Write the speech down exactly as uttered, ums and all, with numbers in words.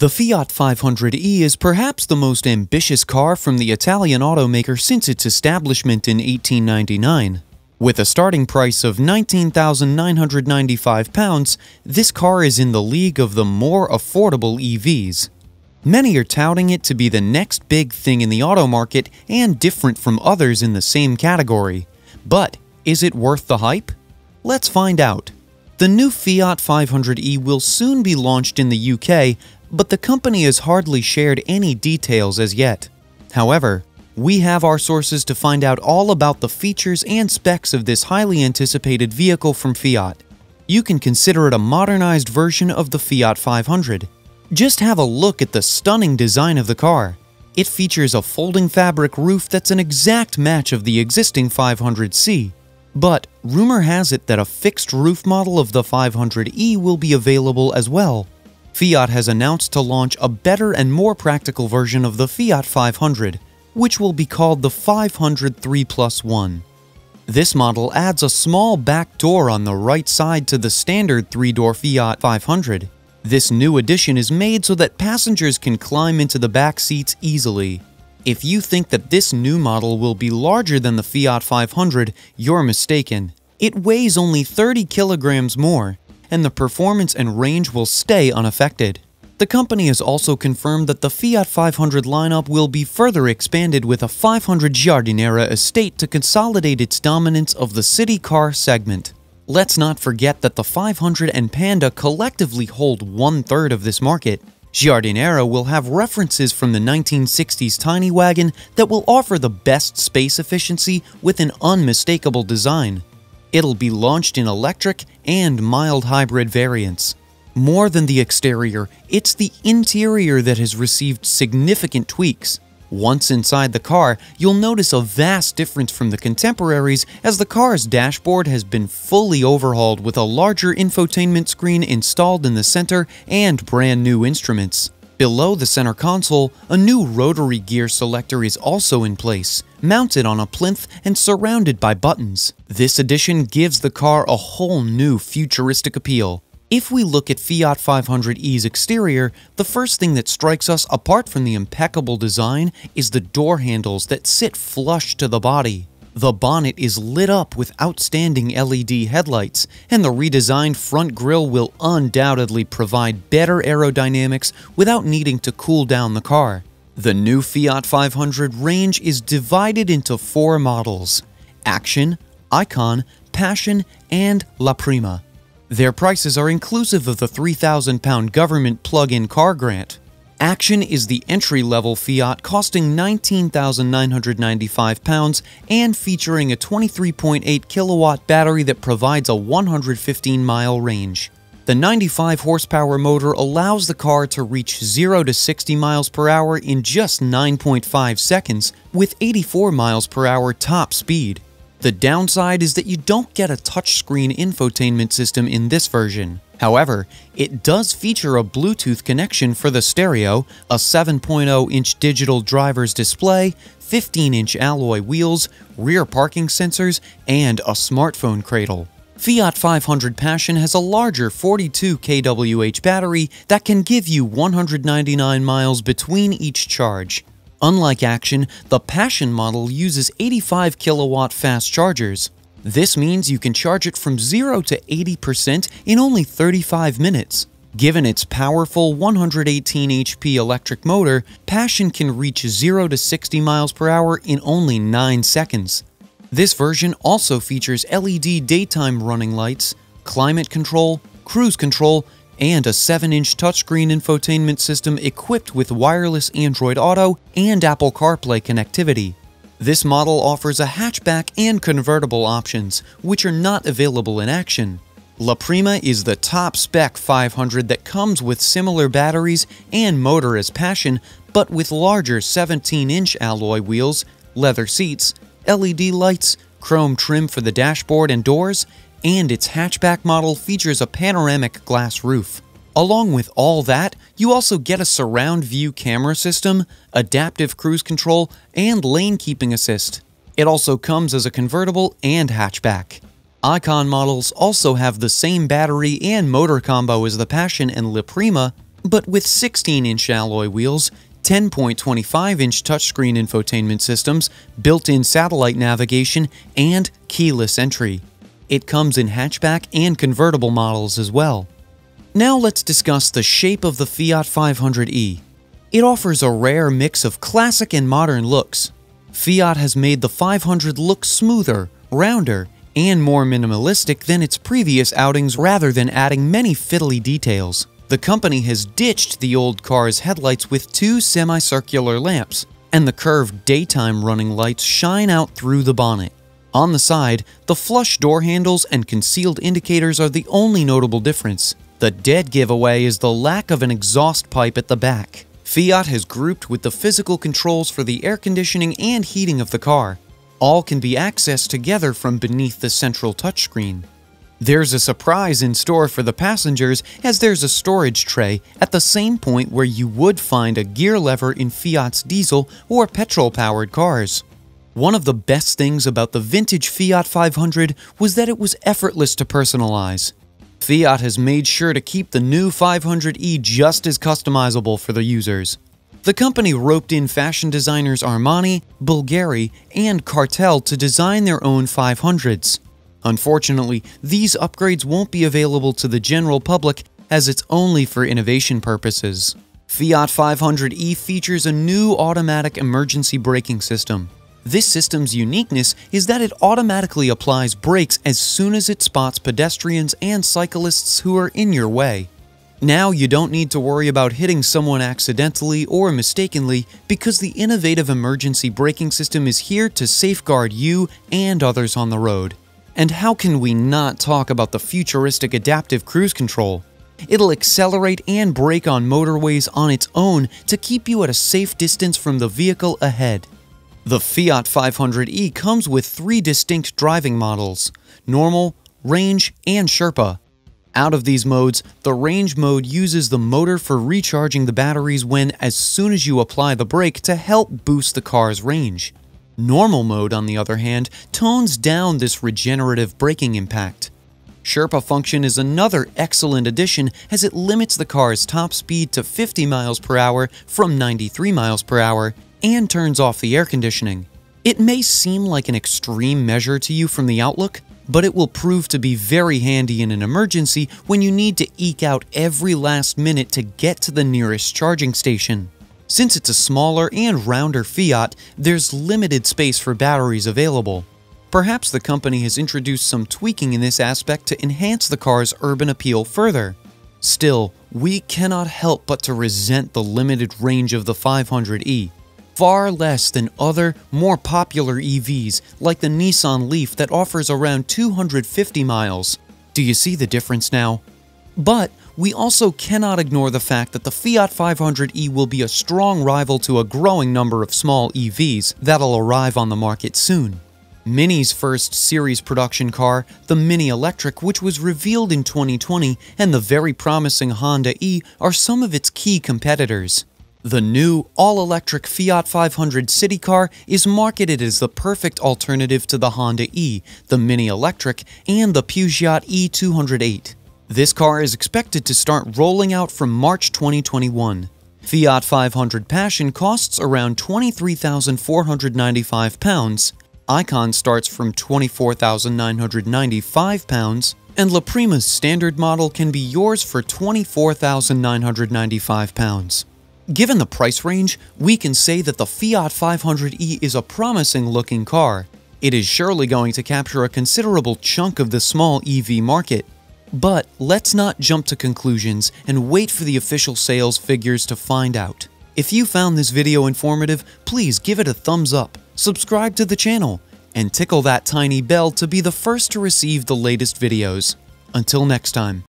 The Fiat five hundred e is perhaps the most ambitious car from the Italian automaker since its establishment in eighteen ninety-nine. With a starting price of nineteen thousand nine hundred ninety-five pounds, this car is in the league of the more affordable E Vs. Many are touting it to be the next big thing in the auto market and different from others in the same category. But is it worth the hype? Let's find out. The new Fiat five hundred e will soon be launched in the U K, but the company has hardly shared any details as yet. However, we have our sources to find out all about the features and specs of this highly anticipated vehicle from Fiat. You can consider it a modernized version of the Fiat five hundred. Just have a look at the stunning design of the car. It features a folding fabric roof that's an exact match of the existing five hundred C. But rumor has it that a fixed roof model of the five hundred e will be available as well. Fiat has announced to launch a better and more practical version of the Fiat five hundred, which will be called the five hundred three plus one. This model adds a small back door on the right side to the standard three-door Fiat five hundred. This new addition is made so that passengers can climb into the back seats easily. If you think that this new model will be larger than the Fiat five hundred, you're mistaken. It weighs only thirty kilograms more, and the performance and range will stay unaffected. The company has also confirmed that the Fiat five hundred lineup will be further expanded with a five hundred Giardiniera estate to consolidate its dominance of the city car segment. Let's not forget that the five hundred and Panda collectively hold one-third of this market. Giardiniera will have references from the nineteen sixties tiny wagon that will offer the best space efficiency with an unmistakable design. It'll be launched in electric and mild hybrid variants. More than the exterior, it's the interior that has received significant tweaks. Once inside the car, you'll notice a vast difference from the contemporaries as the car's dashboard has been fully overhauled with a larger infotainment screen installed in the center and brand new instruments. Below the center console, a new rotary gear selector is also in place, mounted on a plinth and surrounded by buttons. This addition gives the car a whole new futuristic appeal. If we look at Fiat five hundred e's exterior, the first thing that strikes us apart from the impeccable design is the door handles that sit flush to the body. The bonnet is lit up with outstanding L E D headlights, and the redesigned front grille will undoubtedly provide better aerodynamics without needing to cool down the car. The new Fiat five hundred range is divided into four models: Action, Icon, Passion, and La Prima. Their prices are inclusive of the three thousand pound government plug-in car grant. Action is the entry-level Fiat costing nineteen thousand nine hundred ninety-five pounds and featuring a twenty-three point eight kilowatt battery that provides a one hundred fifteen mile range. The ninety-five horsepower motor allows the car to reach zero to sixty miles per hour in just nine point five seconds with eighty-four miles per hour top speed. The downside is that you don't get a touchscreen infotainment system in this version. However, it does feature a Bluetooth connection for the stereo, a seven point oh inch digital driver's display, fifteen inch alloy wheels, rear parking sensors, and a smartphone cradle. Fiat five hundred Passion has a larger forty-two kilowatt battery that can give you one hundred ninety-nine miles between each charge. Unlike Action, the Passion model uses eighty-five kilowatt fast chargers. This means you can charge it from zero to eighty percent in only thirty-five minutes. Given its powerful one hundred eighteen horsepower electric motor, Passion can reach zero to sixty miles per hour in only nine seconds. This version also features L E D daytime running lights, climate control, cruise control, and a seven inch touchscreen infotainment system equipped with wireless Android Auto and Apple CarPlay connectivity. This model offers a hatchback and convertible options, which are not available in Action. La Prima is the top-spec five hundred that comes with similar batteries and motor as Passion, but with larger seventeen inch alloy wheels, leather seats, L E D lights, chrome trim for the dashboard and doors, and its hatchback model features a panoramic glass roof. Along with all that, you also get a surround view camera system, adaptive cruise control, and lane keeping assist. It also comes as a convertible and hatchback. Icon models also have the same battery and motor combo as the Passion and La Prima, But with sixteen inch alloy wheels, ten point two five inch touchscreen infotainment systems, built-in satellite navigation, and keyless entry. It comes in hatchback and convertible models as well. Now let's discuss the shape of the Fiat five hundred e. It offers a rare mix of classic and modern looks. Fiat has made the five hundred look smoother, rounder, and more minimalistic than its previous outings rather than adding many fiddly details. The company has ditched the old car's headlights with two semicircular lamps, and the curved daytime running lights shine out through the bonnet. On the side, the flush door handles and concealed indicators are the only notable difference. The dead giveaway is the lack of an exhaust pipe at the back. Fiat has grouped with the physical controls for the air conditioning and heating of the car. All can be accessed together from beneath the central touchscreen. There's a surprise in store for the passengers, as there's a storage tray at the same point where you would find a gear lever in Fiat's diesel or petrol-powered cars. One of the best things about the vintage Fiat five hundred was that it was effortless to personalize. Fiat has made sure to keep the new five hundred e just as customizable for the users. The company roped in fashion designers Armani, Bulgari, and Cartel to design their own five hundreds. Unfortunately, these upgrades won't be available to the general public as it's only for innovation purposes. Fiat five hundred e features a new automatic emergency braking system. This system's uniqueness is that it automatically applies brakes as soon as it spots pedestrians and cyclists who are in your way. Now you don't need to worry about hitting someone accidentally or mistakenly because the innovative emergency braking system is here to safeguard you and others on the road. And how can we not talk about the futuristic adaptive cruise control? It'll accelerate and brake on motorways on its own to keep you at a safe distance from the vehicle ahead. The Fiat five hundred e comes with three distinct driving models: Normal, Range, and Sherpa. Out of these modes, the Range mode uses the motor for recharging the batteries when as soon as you apply the brake to help boost the car's range. Normal mode, on the other hand, tones down this regenerative braking impact. Sherpa function is another excellent addition as it limits the car's top speed to fifty miles per hour from ninety-three miles per hour and turns off the air conditioning. It may seem like an extreme measure to you from the outlook, but it will prove to be very handy in an emergency when you need to eke out every last minute to get to the nearest charging station. Since it's a smaller and rounder Fiat, there's limited space for batteries available. Perhaps the company has introduced some tweaking in this aspect to enhance the car's urban appeal further. Still, we cannot help but to resent the limited range of the five hundred e. Far less than other, more popular E Vs like the Nissan Leaf that offers around two hundred fifty miles. Do you see the difference now? But we also cannot ignore the fact that the Fiat five hundred e will be a strong rival to a growing number of small E Vs that'll arrive on the market soon. Mini's first series production car, the Mini Electric, which was revealed in twenty twenty, and the very promising Honda E are some of its key competitors. The new, all-electric Fiat five hundred city car is marketed as the perfect alternative to the Honda E, the Mini Electric, and the Peugeot E two oh eight. This car is expected to start rolling out from March twenty twenty-one. Fiat five hundred Passion costs around twenty-three thousand four hundred ninety-five pounds, Icon starts from twenty-four thousand nine hundred ninety-five pounds, and La Prima's standard model can be yours for twenty-four thousand nine hundred ninety-five pounds. Given the price range, we can say that the Fiat five hundred e is a promising looking car. It is surely going to capture a considerable chunk of the small E V market. But let's not jump to conclusions and wait for the official sales figures to find out. If you found this video informative, please give it a thumbs up, subscribe to the channel, and tickle that tiny bell to be the first to receive the latest videos. Until next time.